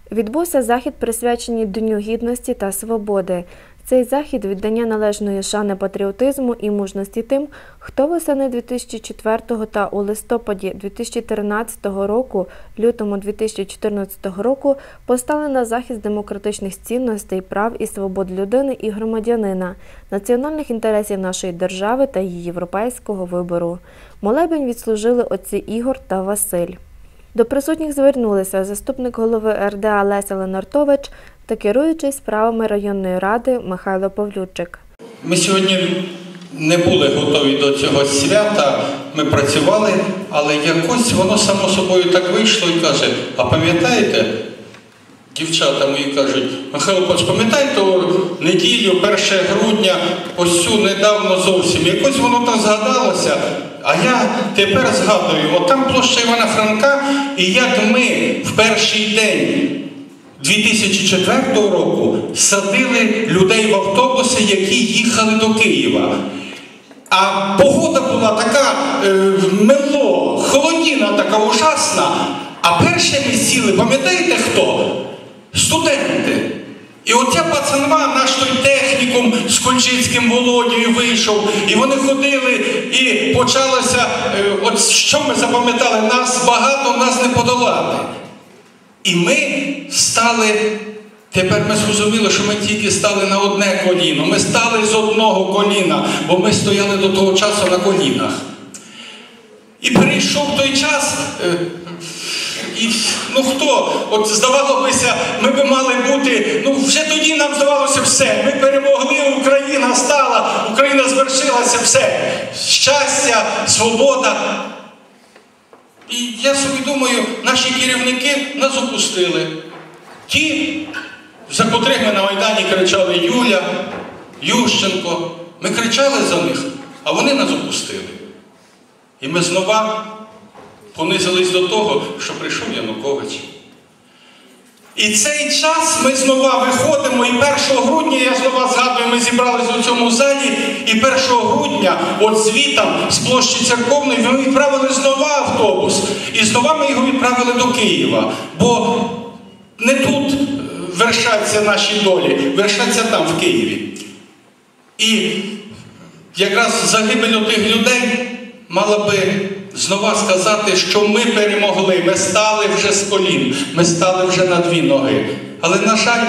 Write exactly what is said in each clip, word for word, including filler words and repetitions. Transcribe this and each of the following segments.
Відбувся захід, присвячений Дню Гідності та Свободи. Цей захід – віддання належної шани патріотизму і мужності тим, хто восени дві тисячі четвертого та у листопаді дві тисячі тринадцятого року, лютому дві тисячі чотирнадцятого року постали на захист демократичних цінностей, прав і свобод людини і громадянина, національних інтересів нашої держави та її європейського вибору. Молебень відслужили отці Ігор та Василь. До присутніх звернулися заступник голови ер де а Леся Ленартович та керуючий справами районної ради Михайло Павлючик. Ми сьогодні не були готові до цього свята, ми працювали, але якось воно само собою так вийшло і каже, а пам'ятаєте, дівчата мої кажуть, Михайло Павлович, пам'ятаєте неділю, перше грудня, ось цю недавно зовсім, якось воно так згадалося. А я тепер згадую, от там площа Івана Франка, і як ми в перший день дві тисячі четвертого року садили людей в автобуси, які їхали до Києва. А погода була така, е, мело, холодіна така ужасна. А першими сіли, пам'ятаєте хто? Студенти. І от ця пацанва, наш той технікум з Кульчицьким Володією вийшов, і вони ходили, і почалося, от що ми запам'ятали, нас багато, нас не подолати. І ми стали, тепер ми зрозуміли, що ми тільки стали на одне коліно, ми стали з одного коліна, бо ми стояли до того часу на колінах. І перейшов той час, і, ну хто, от здавалося, ми би мали бути, ну вже тоді нам здавалося все, ми перемогли, Україна стала, Україна звершилася, все, щастя, свобода. І я собі думаю, наші керівники нас опустили. Ті, за котрих ми на Майдані кричали Юля, Ющенко, ми кричали за них, а вони нас опустили. І ми знову понизились до того, що прийшов Янукович. І цей час ми знову виходимо, і першого грудня, я знову згадую, ми зібралися у цьому залі, і першого грудня, от звітом, з площі Церковної, ми відправили знову автобус. І знову ми його відправили до Києва. Бо не тут вершаться наші долі, вершаться там, в Києві. І якраз загибель тих людей мала би знову сказати, що ми перемогли, ми стали вже з колін, ми стали вже на дві ноги. Але, на жаль,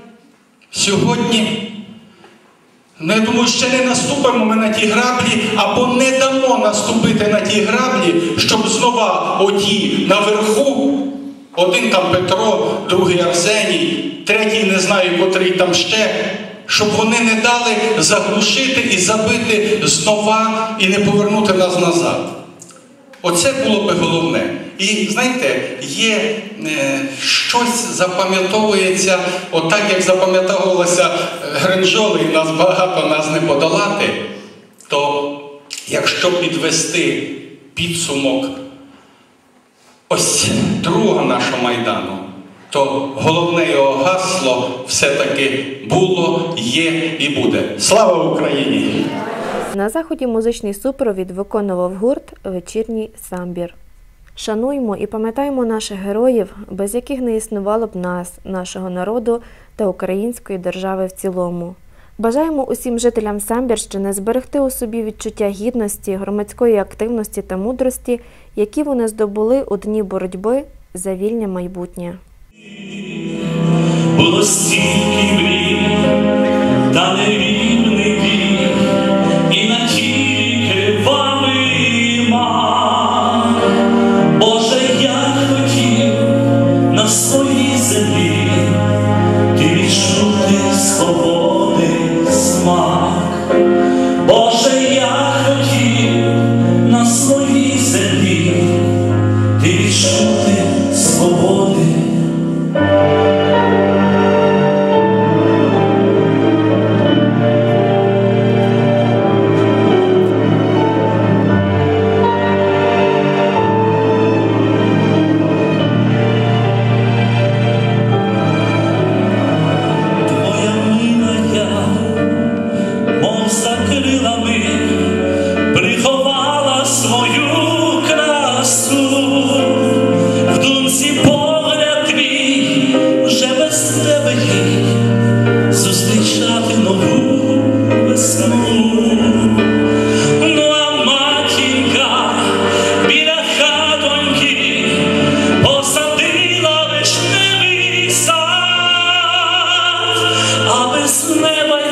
сьогодні, ну, я думаю, ще не наступимо ми на ті граблі, або не дамо наступити на ті граблі, щоб знову оті наверху, один там Петро, другий Арсеній, третій не знаю, котрий там ще, щоб вони не дали заглушити і забити знова і не повернути нас назад. Оце було би головне. І, знаєте, є е, щось запам'ятовується, отак, як запам'ятовувалося Гринджоли, і нас багато, нас не подолати, то якщо підвести підсумок ось другого нашого Майдану, то головне його гасло все-таки було, є і буде. Слава Україні! На заході музичний супровід виконував гурт «Вечірній самбір». Шануймо і пам'ятаємо наших героїв, без яких не існувало б нас, нашого народу та української держави в цілому. Бажаємо усім жителям Самбірщини зберегти у собі відчуття гідності, громадської активності та мудрості, які вони здобули у дні боротьби за вільне майбутнє. Було стільки мрій, та нерівний бій, і на тільки вами мав. Боже, я хотів на своїй землі ти відчути свободи смак. Боже, я хотів на своїй землі ти відчути свободи. з неба й